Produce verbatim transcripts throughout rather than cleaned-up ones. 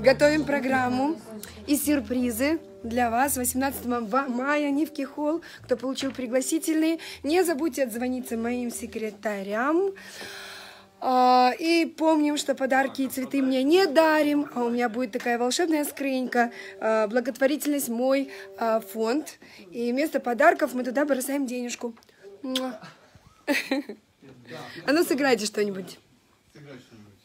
Готовим программу и сюрпризы для вас восемнадцатого мая. Нивки Холл. Кто получил пригласительные, не забудьте отзвониться моим секретарям. И помним, что подарки и цветы мне не дарим, а у меня будет такая волшебная скрынька, благотворительность мой фонд. И вместо подарков мы туда бросаем денежку. А ну сыграйте что-нибудь. Сыграй что-нибудь.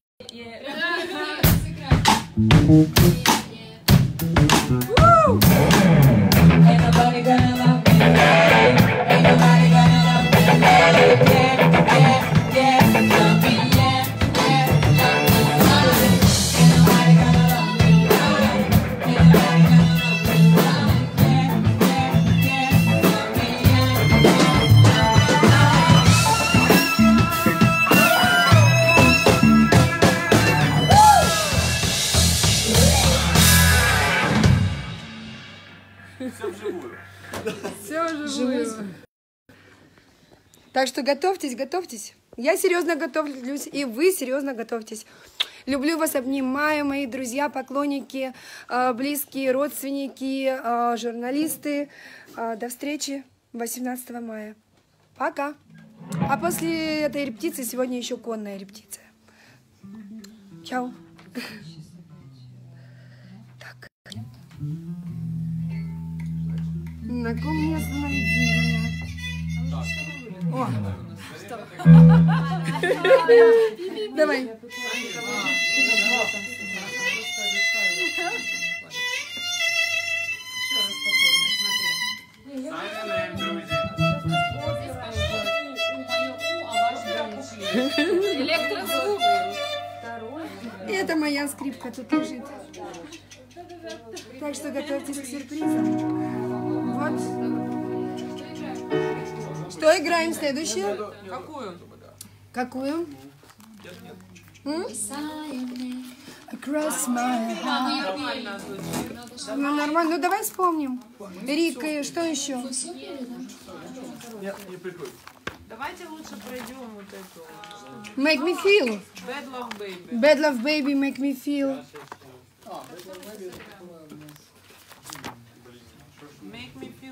Все вживую. Все вживую. Так что готовьтесь, готовьтесь. Я серьезно готовлюсь, и вы серьезно готовьтесь. Люблю вас, обнимаю, мои друзья, поклонники, близкие, родственники, журналисты. До встречи восемнадцатого мая. Пока. А после этой репетиции сегодня еще конная репетиция. Чао. Так. На ком мне остановить? О! Давай. Электрозвук. Это моя скрипка тут лежит. Так что готовьтесь к сюрпризам. Вот. Что играем следующее? Какую? Какую? М? Across my heart. Ну нормально, ну давай вспомним. Рика, и что еще? Нет, не прикрой. Давайте лучше пройдем вот эту. Make me feel. Bad Love Baby. Bad Love Baby, make me feel. Make me feel.